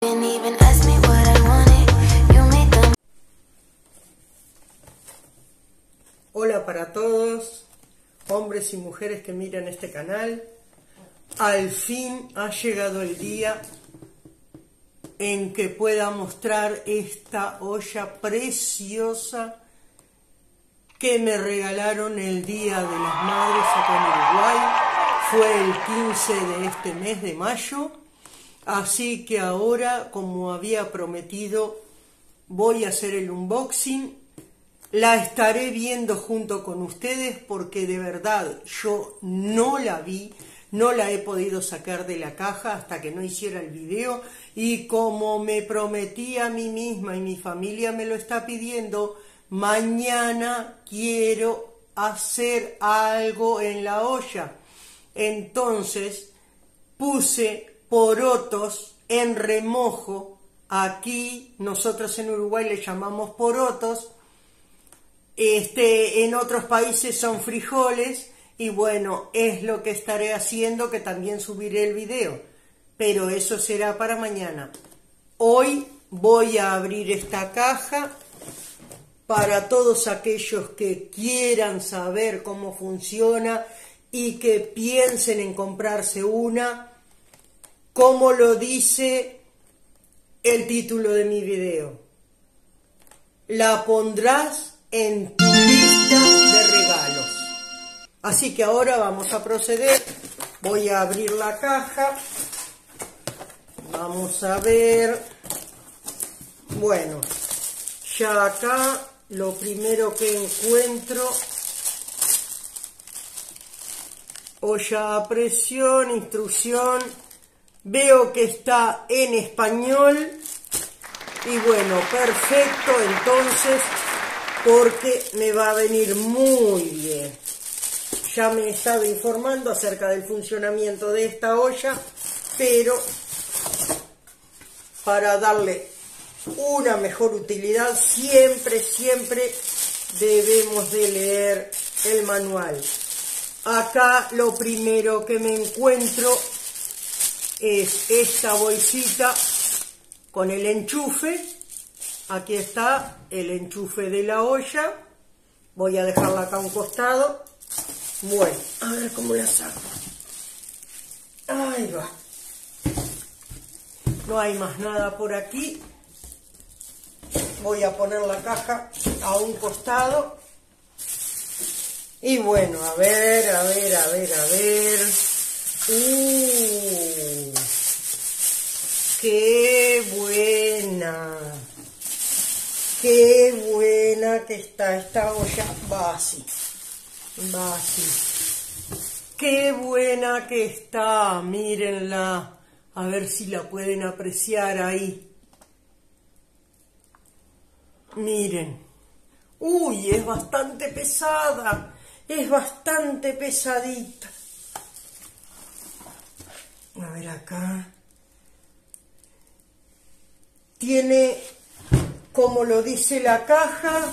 Didn't even ask me what I wanted. You made them. Hola para todos, hombres y mujeres que miran este canal. Al fin ha llegado el día en que pueda mostrar esta olla preciosa que me regalaron el Día de las Madres acá en Uruguay. Fue el 15 de este mes de mayo. Así que ahora, como había prometido, voy a hacer el unboxing. La estaré viendo junto con ustedes porque de verdad yo no la vi, no la he podido sacar de la caja hasta que no hiciera el video. Y como me prometí a mí misma y mi familia me lo está pidiendo, mañana quiero hacer algo en la olla. Entonces puse porotos en remojo. Aquí nosotros en Uruguay le llamamos porotos. En otros países son frijoles. Y bueno, es lo que estaré haciendo, que también subiré el video. Pero eso será para mañana. Hoy voy a abrir esta caja para todos aquellos que quieran saber cómo funciona y que piensen en comprarse una. Como lo dice el título de mi video, la pondrás en tu lista de regalos. Así que ahora vamos a proceder. Voy a abrir la caja. Vamos a ver. Bueno, ya acá lo primero que encuentro: olla a presión, instrucción. Veo que está en español. Y bueno, perfecto entonces, porque me va a venir muy bien. Ya me he estado informando acerca del funcionamiento de esta olla, pero para darle una mejor utilidad siempre debemos de leer el manual. Acá lo primero que me encuentro es esta bolsita con el enchufe. Aquí está el enchufe de la olla. Voy a dejarla acá a un costado. Bueno, a ver cómo la saco. Ahí va. No hay más nada por aquí. Voy a poner la caja a un costado. Y bueno, a ver. Qué buena que está esta olla. Va así. Qué buena que está, mírenla. A ver si la pueden apreciar ahí. Miren. Uy, es bastante pesada. Es bastante pesadita. A ver acá. Tiene, como lo dice la caja,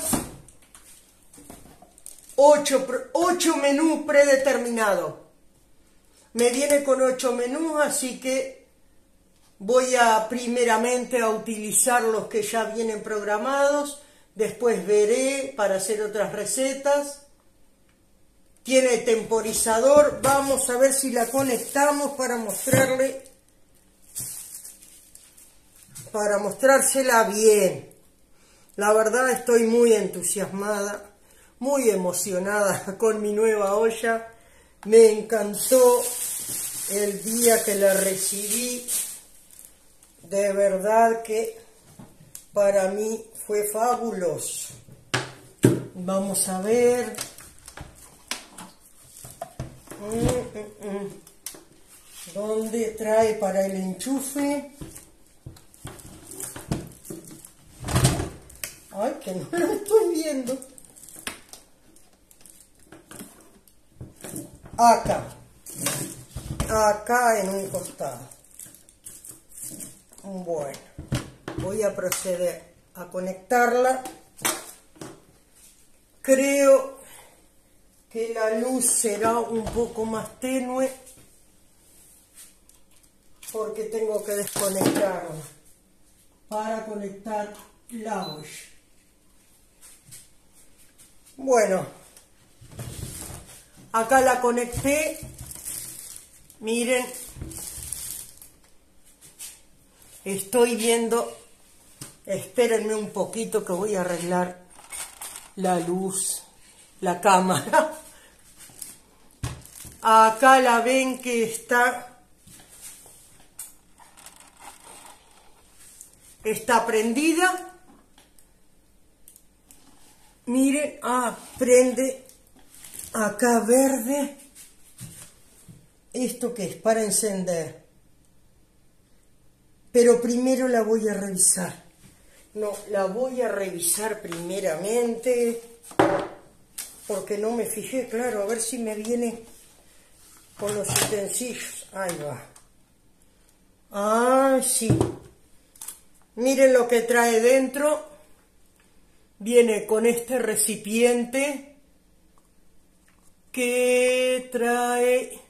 8 menús predeterminados. Me viene con 8 menús, así que voy a primeramente a utilizar los que ya vienen programados. Después veré para hacer otras recetas. Tiene temporizador. Vamos a ver si la conectamos para mostrársela bien. La verdad estoy muy entusiasmada, muy emocionada con mi nueva olla. Me encantó el día que la recibí. De verdad que para mí fue fabuloso. Vamos a ver. ¿Dónde trae para el enchufe? Ay, que no lo estoy viendo. Acá en un costado. Bueno, voy a proceder a conectarla. Creo que la luz será un poco más tenue porque tengo que desconectarla. para conectar la olla. Bueno, acá la conecté, miren, estoy viendo, espérenme un poquito que voy a arreglar la luz, la cámara. Acá la ven que está prendida. Miren, prende acá verde. ¿Esto qué es? Para encender. Pero primero la voy a revisar. No, la voy a revisar primeramente, porque no me fijé, claro, a ver si me viene con los utensilios. Ahí va. Ah, sí. Miren lo que trae dentro. Viene con este recipiente que trae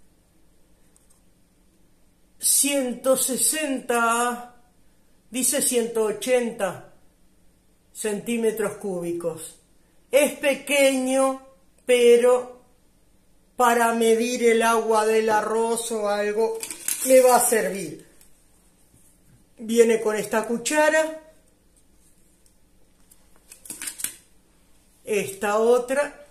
160, dice 180 centímetros cúbicos. Es pequeño, pero para medir el agua del arroz o algo le va a servir. Viene con esta cuchara. Esta otra.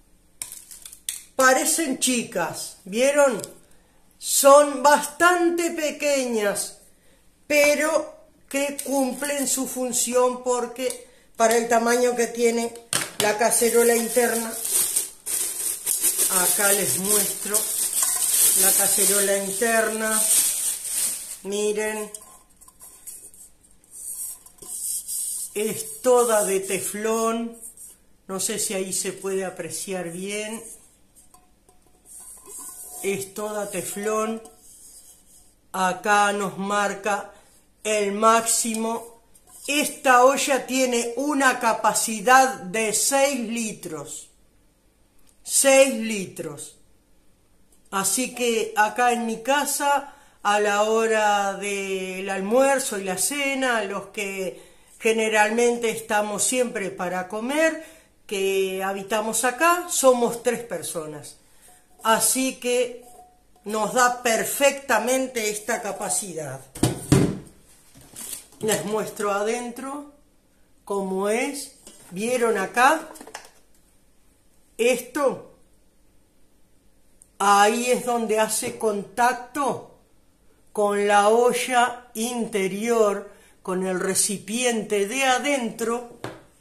Parecen chicas, ¿vieron? Son bastante pequeñas, pero que cumplen su función porque para el tamaño que tiene la cacerola interna, acá les muestro la cacerola interna, miren, es toda de teflón, no sé si ahí se puede apreciar bien. Es toda teflón. Acá nos marca el máximo. Esta olla tiene una capacidad de 6 litros. 6 litros. Así que acá en mi casa, a la hora del almuerzo y la cena, los que generalmente estamos siempre para comer, que habitamos acá, somos 3 personas. Así que nos da perfectamente esta capacidad. Les muestro adentro cómo es. ¿Vieron acá? Esto, ahí es donde hace contacto con la olla interior, con el recipiente de adentro,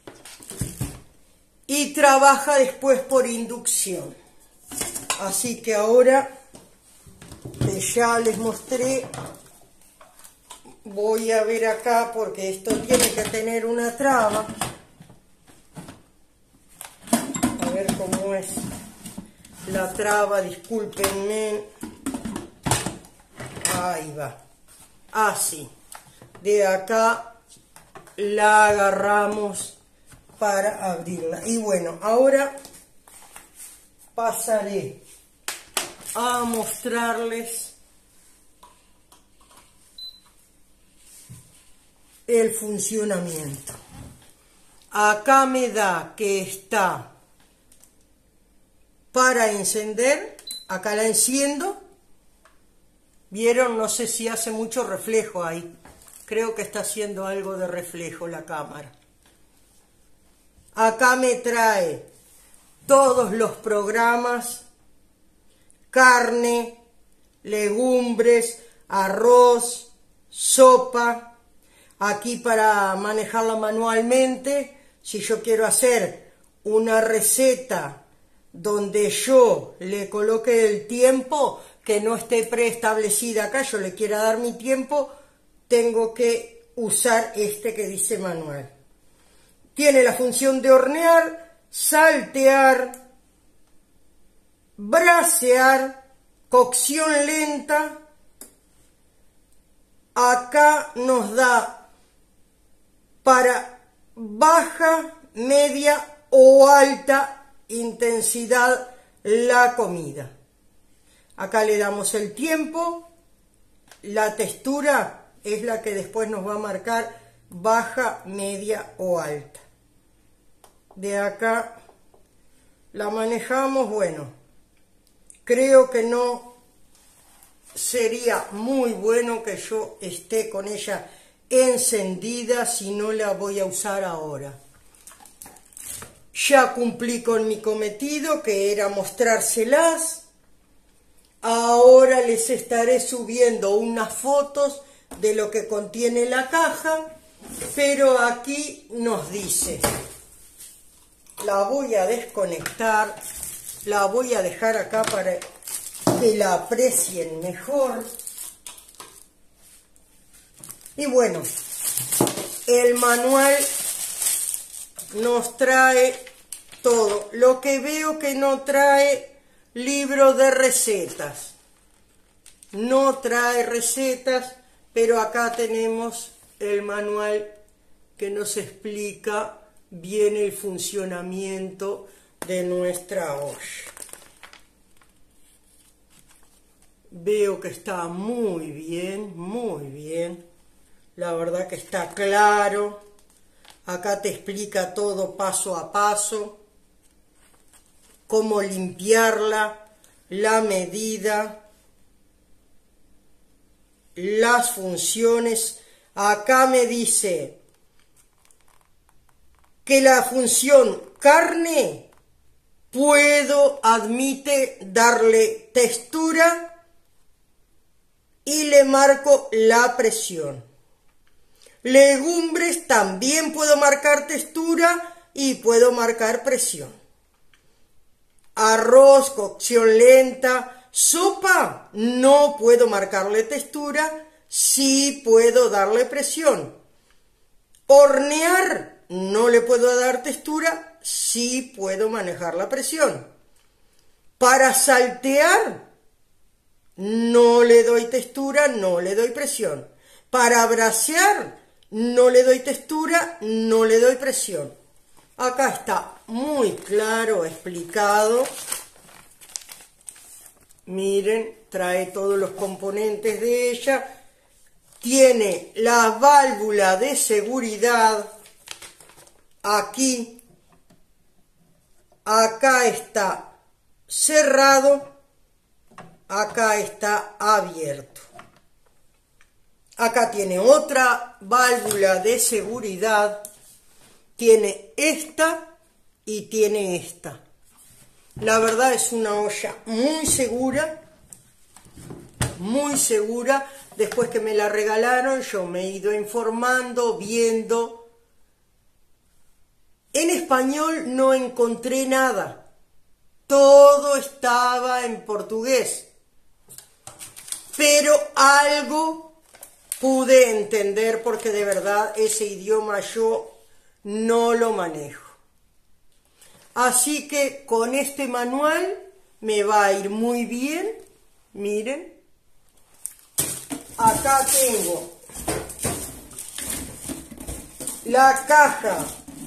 y trabaja después por inducción. Así que ahora que ya les mostré, voy a ver acá porque esto tiene que tener una traba. A ver cómo es la traba, discúlpenme. Ahí va. Así. De acá la agarramos para abrirla. Y bueno, ahora pasaré a mostrarles el funcionamiento. Acá me da que está para encender. Acá la enciendo. ¿Vieron? No sé si hace mucho reflejo ahí. Creo que está haciendo algo de reflejo la cámara. Acá me trae todos los programas: carne, legumbres, arroz, sopa. Aquí para manejarla manualmente, si yo quiero hacer una receta donde yo le coloque el tiempo, que no esté preestablecida acá, yo le quiera dar mi tiempo, tengo que usar este que dice manual. Tiene la función de hornear, saltear, brasear, cocción lenta. Acá nos da para baja, media o alta intensidad la comida. Acá le damos el tiempo. La textura es la que después nos va a marcar baja, media o alta. De acá la manejamos, bueno, creo que no sería muy bueno que yo esté con ella encendida si no la voy a usar ahora. Ya cumplí con mi cometido, que era mostrárselas. Ahora les estaré subiendo unas fotos de lo que contiene la caja, pero aquí nos dice, la voy a desconectar, la voy a dejar acá para que la aprecien mejor. Y bueno, el manual nos trae todo. Lo que veo que no trae libro de recetas. No trae recetas, pero acá tenemos el manual que nos explica bien el funcionamiento de nuestra olla. Veo que está muy bien, muy bien. La verdad que está claro. Acá te explica todo paso a paso. Cómo limpiarla, la medida, las funciones. Acá me dice que la función carne admite darle textura y le marco la presión. Legumbres también puedo marcar textura y puedo marcar presión. Arroz, cocción lenta. Sopa, no puedo marcarle textura, sí puedo darle presión. Hornear, no le puedo dar textura, sí puedo manejar la presión. Para saltear, no le doy textura, no le doy presión. Para brasear, no le doy textura, no le doy presión. Acá está muy claro explicado. Miren, trae todos los componentes de ella. Tiene la válvula de seguridad aquí. Acá está cerrado. Acá está abierto. Acá tiene otra válvula de seguridad. Tiene esta y tiene esta. La verdad es una olla muy segura, muy segura. Después que me la regalaron, yo me he ido informando, viendo. En español no encontré nada. Todo estaba en portugués. Pero algo pude entender porque de verdad ese idioma yo no lo manejo. Así que con este manual me va a ir muy bien. Miren. Acá tengo la caja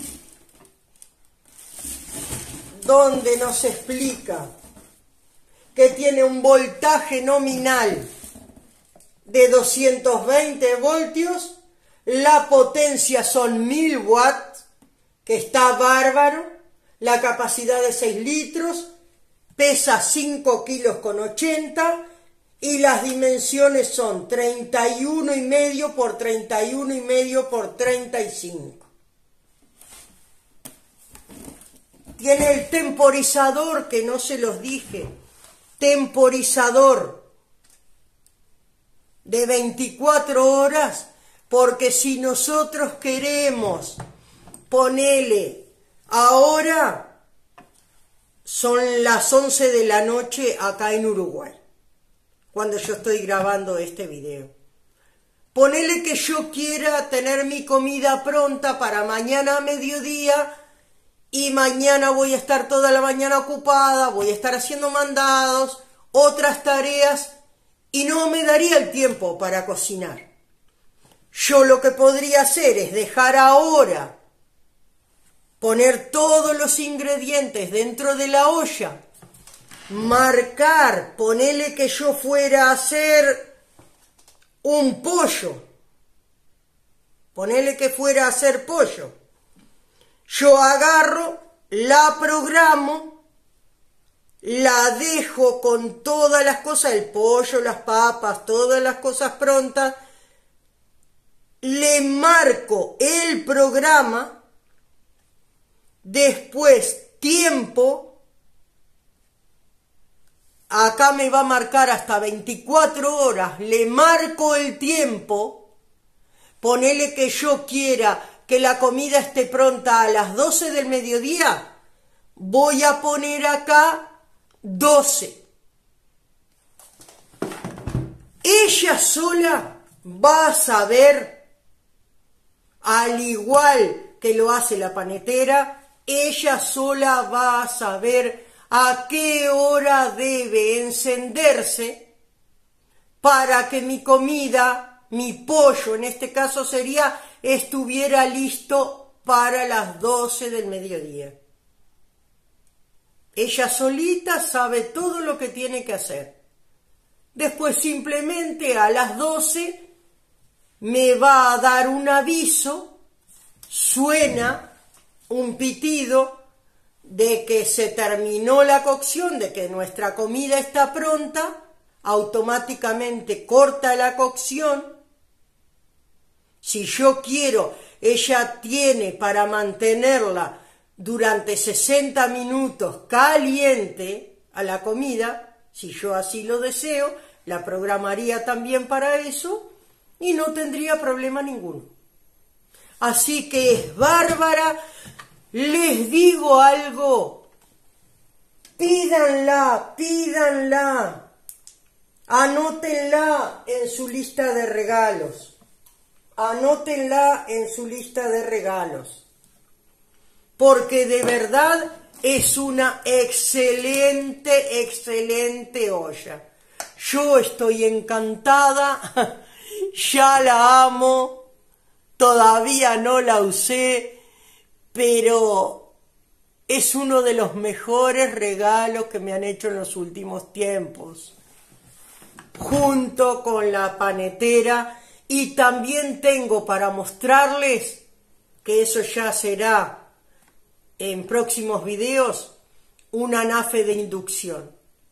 donde nos explica que tiene un voltaje nominal de 220 voltios. La potencia son 1000 watts, que está bárbaro. La capacidad de 6 litros, pesa 5 kilos con 80 y las dimensiones son 31,5 por 31,5 por 35. Tiene el temporizador, que no se los dije, temporizador de 24 horas, porque si nosotros queremos ponerle ahora, son las 11 de la noche acá en Uruguay, cuando yo estoy grabando este video. Ponele que yo quiera tener mi comida pronta para mañana a mediodía y mañana voy a estar toda la mañana ocupada, voy a estar haciendo mandados, otras tareas y no me daría el tiempo para cocinar. Yo lo que podría hacer es dejar ahora, poner todos los ingredientes dentro de la olla, marcar, ponele que yo fuera a hacer un pollo. ponele que fuera a hacer pollo. Yo agarro, la programo, la dejo con todas las cosas, el pollo, las papas, todas las cosas prontas, le marco el programa, después tiempo, acá me va a marcar hasta 24 horas, le marco el tiempo, ponele que yo quiera que la comida esté pronta a las 12 del mediodía, voy a poner acá 12. Ella sola va a saber, al igual que lo hace la panetera, ella sola va a saber a qué hora debe encenderse para que mi comida, mi pollo en este caso sería, estuviera listo para las 12 del mediodía. Ella solita sabe todo lo que tiene que hacer. Después simplemente a las 12 me va a dar un aviso, suena un pitido de que se terminó la cocción, de que nuestra comida está pronta, automáticamente corta la cocción. Si yo quiero, ella tiene para mantenerla durante 60 minutos caliente a la comida, si yo así lo deseo, la programaría también para eso y no tendría problema ninguno. Así que es bárbara. Les digo algo, pídanla, anótenla en su lista de regalos, porque de verdad es una excelente olla. Yo estoy encantada, ya la amo, todavía no la usé, pero es uno de los mejores regalos que me han hecho en los últimos tiempos, junto con la panetera. Y también tengo para mostrarles, que eso ya será en próximos videos, un anafe de inducción.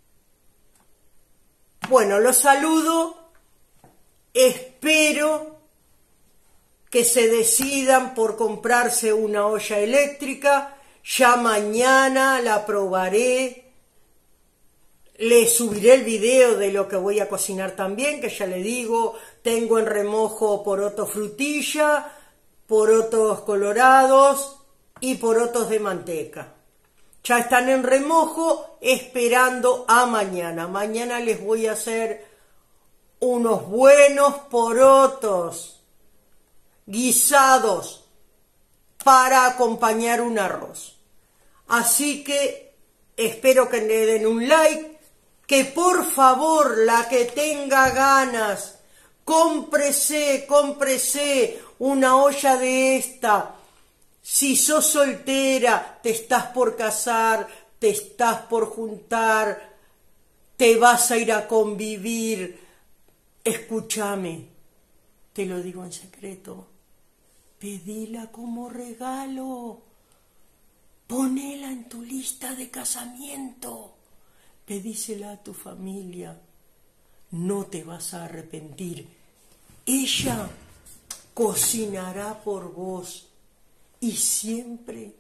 Bueno, los saludo, espero que se decidan por comprarse una olla eléctrica. Ya mañana la probaré, les subiré el video de lo que voy a cocinar también, que ya le digo, tengo en remojo porotos frutilla, porotos colorados y porotos de manteca. Ya están en remojo esperando a mañana. Mañana les voy a hacer unos buenos porotos guisados para acompañar un arroz. Así que espero que le den un like, que por favor la que tenga ganas, cómprese una olla de esta. Si sos soltera, te estás por casar, te estás por juntar, te vas a ir a convivir, escúchame, te lo digo en secreto, pedila como regalo, ponela en tu lista de casamiento, pedísela a tu familia, no te vas a arrepentir. Ella cocinará por vos y siempre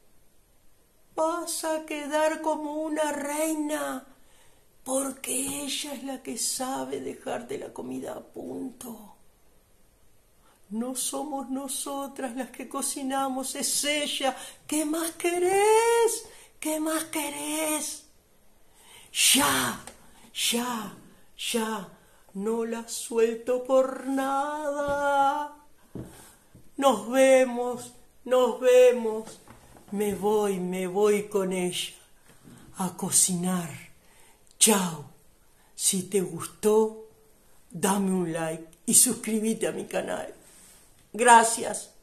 vas a quedar como una reina, porque ella es la que sabe dejarte la comida a punto. No somos nosotras las que cocinamos, es ella. ¿Qué más querés? ¿Qué más querés? Ya, no la suelto por nada. Nos vemos. Me voy con ella a cocinar. Chao. Si te gustó, dame un like y suscríbete a mi canal. Gracias.